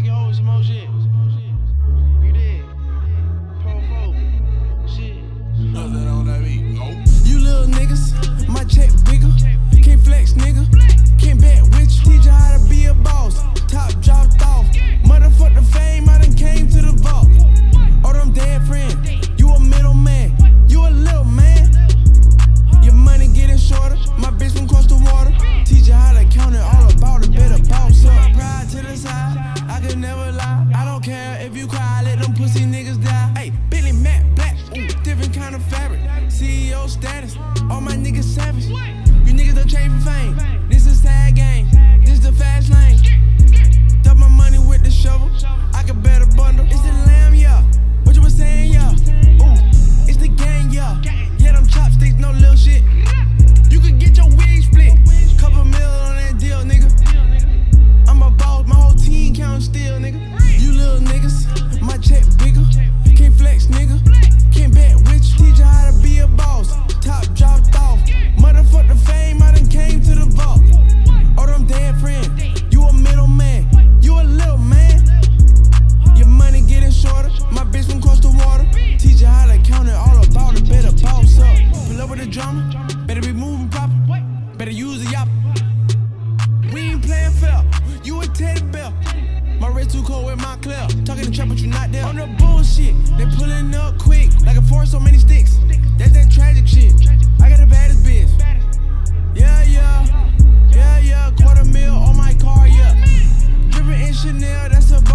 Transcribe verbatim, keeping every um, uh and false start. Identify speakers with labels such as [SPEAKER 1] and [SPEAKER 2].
[SPEAKER 1] take it over some more shit. You did. Pro four. Shit.
[SPEAKER 2] Nothing on that beat. Nope.
[SPEAKER 3] You little niggas, my check bigger. Can't flex, nigga. Can't bet with you. Teach you how to be a boss. Top dropped off. Motherfuck the fame, I done came to the vault. Oh, them dead friend. You a middleman. You a little man. Your money getting shorter. My bitch from cross the water. Teach you how to count it all about it. Better boss up. Pride to the side. I could never lie. I don't care if you cry. Let them pussy niggas die. Hey, Billy Matt Black. Ooh, different kind of fabric. C E O status. All my niggas savage. You niggas don't change for fame. This is sad game. This the fast lane. Dump my money with the shovel. I could bet a bundle. It's the lamb, yeah. What you was saying, yeah. Ooh, it's the gang, yeah. Yeah, them chopsticks, no little shit. You could get your wig split. Couple mil on that deal, nigga. I'm a boss, my whole team counting still, nigga. You little niggas, my check bigger. Can't flex, nigga. Can't bet with you. Teach you how to be a boss. Top dropped off. Motherfuck the fame, I done came to the vault. Oh, them dead friend. You a middleman. You a little man. Your money getting shorter. My bitch from cross the water. Teach you how to count it all about it. Better boss up. Pull up with the drama. Better be moving proper. Better use the yop. We ain't playing fair. You a teddy bear. My wrist too cold with my clear. Talking the trap, but you not there. On the bullshit, they pulling up quick. Like a forest, so many sticks. That's that tragic shit. I got the baddest bitch. Yeah, yeah. Yeah, yeah. Quarter mil on my car, yeah. Drippin' in Chanel, that's a